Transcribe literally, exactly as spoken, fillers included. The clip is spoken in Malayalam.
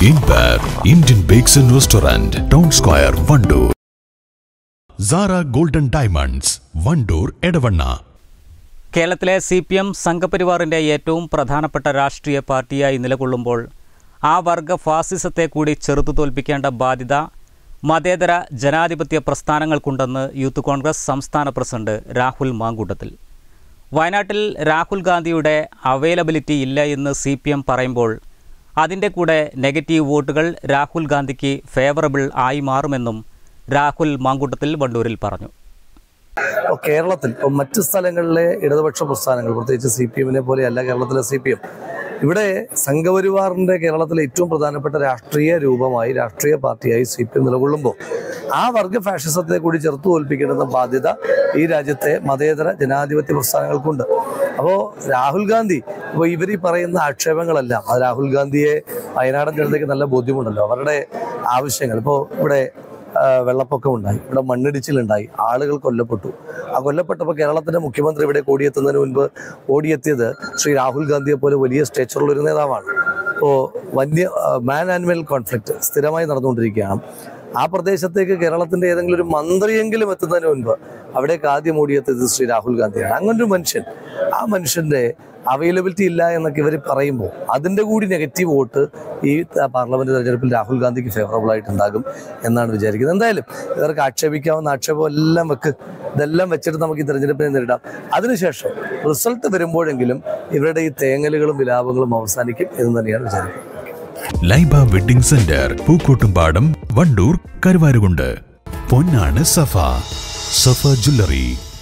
Inbar Indian Bakes and Restaurant, Town Square, Vandoor. Zara Golden Diamonds, Vandoor, Edavanna. കേരളത്തിലെ സി പി എം സംഘപരിവാറിൻ്റെ ഏറ്റവും പ്രധാനപ്പെട്ട രാഷ്ട്രീയ പാർട്ടിയായി നിലകൊള്ളുമ്പോൾ ആ വർഗ ഫാസിസത്തെ കൂടി ചെറുത്തു തോൽപ്പിക്കേണ്ട ബാധ്യത മതേതര ജനാധിപത്യ പ്രസ്ഥാനങ്ങൾക്കുണ്ടെന്ന് യൂത്ത് കോൺഗ്രസ് സംസ്ഥാന പ്രസിഡന്റ് രാഹുൽ മാങ്കൂട്ടത്തിൽ. വയനാട്ടിൽ രാഹുൽ ഗാന്ധിയുടെ അവൈലബിലിറ്റി ഇല്ല എന്ന് സി പി എം പറയുമ്പോൾ അതിൻ്റെ കൂടെ നെഗറ്റീവ് വോട്ടുകൾ രാഹുൽ ഗാന്ധിക്ക് ഫേവറബിൾ ആയി മാറുമെന്നും രാഹുൽ മാങ്കൂട്ടത്തിൽ വണ്ടൂരിൽ പറഞ്ഞു. കേരളത്തിൽ ഇപ്പം മറ്റ് സ്ഥലങ്ങളിലെ ഇടതുപക്ഷ പ്രസ്ഥാനങ്ങൾ, പ്രത്യേകിച്ച് സി പി എമ്മിനെ പോലെയല്ല കേരളത്തിലെ സി പി എം. ഇവിടെ സംഘപരിവാറിൻ്റെ കേരളത്തിലെ ഏറ്റവും പ്രധാനപ്പെട്ട രാഷ്ട്രീയ രൂപമായി, രാഷ്ട്രീയ പാർട്ടിയായി സി പി എം നിലകൊള്ളുമ്പോൾ ആ വർഗ ഫാഷിസത്തെ കൂടി ചെറുത്തു തോൽപ്പിക്കേണ്ടുന്ന ബാധ്യത ഈ രാജ്യത്തെ മതേതര ജനാധിപത്യ പ്രസ്ഥാനങ്ങൾക്കുണ്ട്. അപ്പോൾ രാഹുൽ ഗാന്ധി ഇപ്പോൾ ഇവർ ഈ പറയുന്ന ആക്ഷേപങ്ങളെല്ലാം, അത് രാഹുൽ ഗാന്ധിയെ വയനാടൻ ജനതയ്ക്ക് നല്ല ബോധ്യമുണ്ടല്ലോ. അവരുടെ ആവശ്യങ്ങൾ, ഇപ്പോൾ ഇവിടെ വെള്ളപ്പൊക്കമുണ്ടായി, ഇവിടെ മണ്ണിടിച്ചിലുണ്ടായി, ആളുകൾ കൊല്ലപ്പെട്ടു. ആ കൊല്ലപ്പെട്ടപ്പോൾ കേരളത്തിൻ്റെ മുഖ്യമന്ത്രി ഇവിടെ ഓടിയെത്തുന്നതിന് മുൻപ് ഓടിയെത്തിയത് ശ്രീ രാഹുൽ ഗാന്ധിയെ പോലെ വലിയ സ്റ്റേച്ചറുള്ളൊരു നേതാവാണ്. ഇപ്പോൾ വന്യ മാൻ ആനിമൽ കോൺഫ്ലിക്റ്റ് സ്ഥിരമായി നടന്നുകൊണ്ടിരിക്കുകയാണ്. ആ പ്രദേശത്തേക്ക് കേരളത്തിൻ്റെ ഏതെങ്കിലും ഒരു മന്ത്രിയെങ്കിലും എത്തുന്നതിന് മുൻപ് അവിടേക്ക് ആദ്യം ഓടിയെത്തിയത് ശ്രീ രാഹുൽ ഗാന്ധിയാണ്. അങ്ങനൊരു മനുഷ്യൻ, ആ മനുഷ്യൻ്റെ അവൈലബിലിറ്റി ഇല്ല എന്നൊക്കെ ഇവർ പറയുമ്പോൾ അതിൻ്റെ കൂടി നെഗറ്റീവ് വോട്ട് ഈ പാർലമെൻറ്റ് തെരഞ്ഞെടുപ്പിൽ രാഹുൽ ഗാന്ധിക്ക് ഫേവറബിൾ ആയിട്ടുണ്ടാകും എന്നാണ് വിചാരിക്കുന്നത്. എന്തായാലും ഇവർക്ക് ആക്ഷേപിക്കാവുന്ന ആക്ഷേപം എല്ലാം വെക്ക്, ഇതെല്ലാം വെച്ചിട്ട് നമുക്ക് ഈ തെരഞ്ഞെടുപ്പിനെ നേരിടാം. അതിനുശേഷം റിസൾട്ട് വരുമ്പോഴെങ്കിലും ഇവരുടെ ഈ തേങ്ങലുകളും വിലാപങ്ങളും അവസാനിക്കും എന്ന് തന്നെയാണ് വിചാരിക്കുന്നത്. Laiba wedding centre, Pookkottumpadam, Vandoor, Karuvarakundu. പൊന്നാണ് സഫ. സഫ ജ്വല്ലറി.